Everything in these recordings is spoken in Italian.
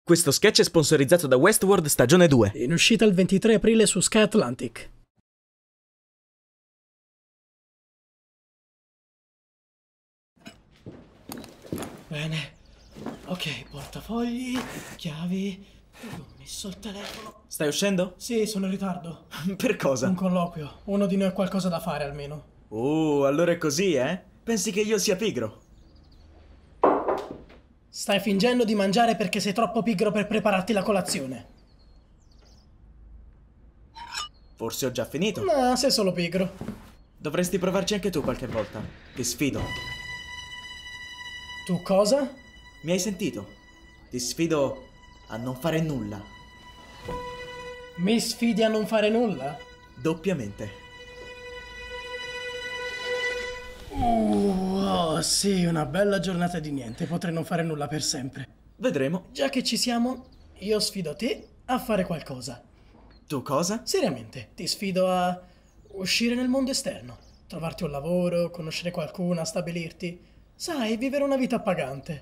Questo sketch è sponsorizzato da Westworld stagione 2. In uscita il 23 aprile su Sky Atlantic. Bene. Ok, portafogli, chiavi. Dove ho messo il telefono? Stai uscendo? Sì, sono in ritardo. Per cosa? Un colloquio. Uno di noi ha qualcosa da fare almeno. Allora è così, eh? Pensi che io sia pigro? Stai fingendo di mangiare perché sei troppo pigro per prepararti la colazione. Forse ho già finito. No, sei solo pigro. Dovresti provarci anche tu qualche volta. Ti sfido. Tu cosa? Mi hai sentito? Ti sfido a non fare nulla. Mi sfidi a non fare nulla? Doppiamente. Oh, sì, una bella giornata di niente. Potrei non fare nulla per sempre. Vedremo. Già che ci siamo, io sfido te a fare qualcosa. Tu cosa? Seriamente, ti sfido a uscire nel mondo esterno. Trovarti un lavoro, conoscere qualcuno, stabilirti. Sai, vivere una vita appagante.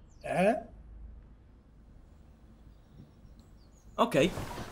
Ok.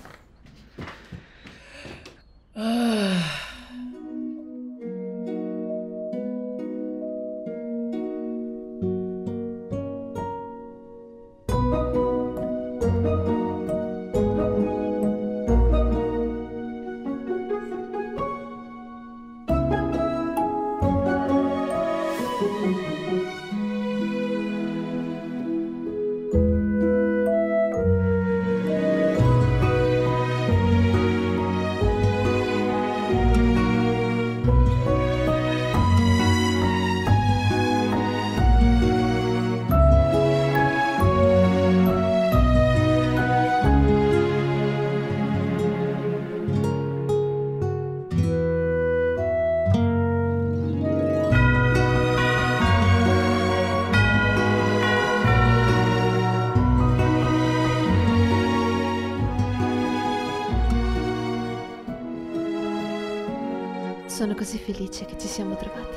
Sono così felice che ci siamo trovati.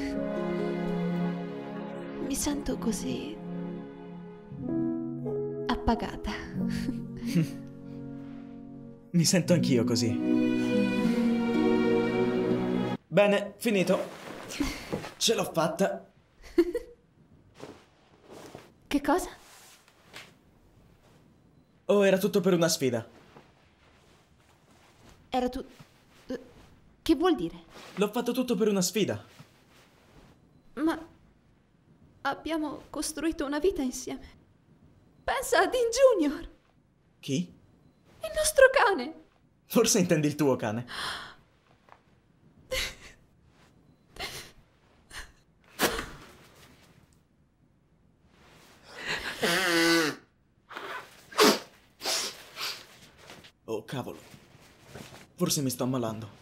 Mi sento così appagata. Mi sento anch'io così. Bene, finito. Ce l'ho fatta. Che cosa? Oh, era tutto per una sfida. Era tu... Che vuol dire? L'ho fatto tutto per una sfida. Ma abbiamo costruito una vita insieme. Pensa a Dean Junior, Chi? il nostro cane. Forse intendi il tuo cane. Oh, cavolo. Forse mi sto ammalando.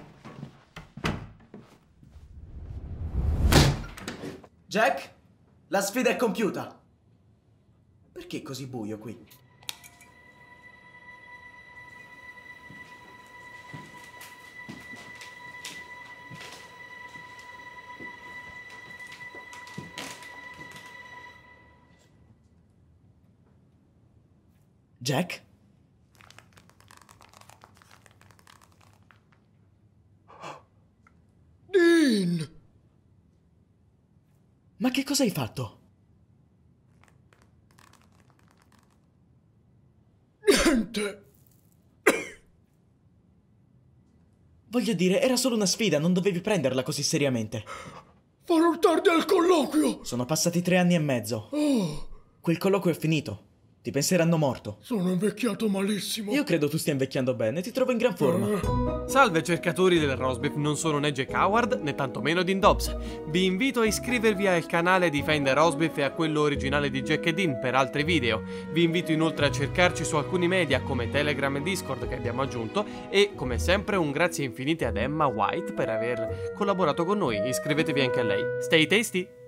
Jack? La sfida è compiuta. Perché è così buio qui? Jack? Dean! Ma che cosa hai fatto? Niente! Voglio dire, era solo una sfida, non dovevi prenderla così seriamente. Farò tardi al colloquio! Sono passati 3 anni e mezzo. Quel colloquio è finito. Ti penseranno morto. Sono invecchiato malissimo. Io credo tu stia invecchiando bene, ti trovo in gran forma. Salve cercatori del Rosbeef, non sono né Jack Howard né tantomeno Dean Dobbs. Vi invito a iscrivervi al canale di Find the Rosbeef e a quello originale di Jack e Dean per altri video. Vi invito inoltre a cercarci su alcuni media come Telegram e Discord che abbiamo aggiunto e come sempre un grazie infinite ad Emma White per aver collaborato con noi. Iscrivetevi anche a lei. Stay tasty!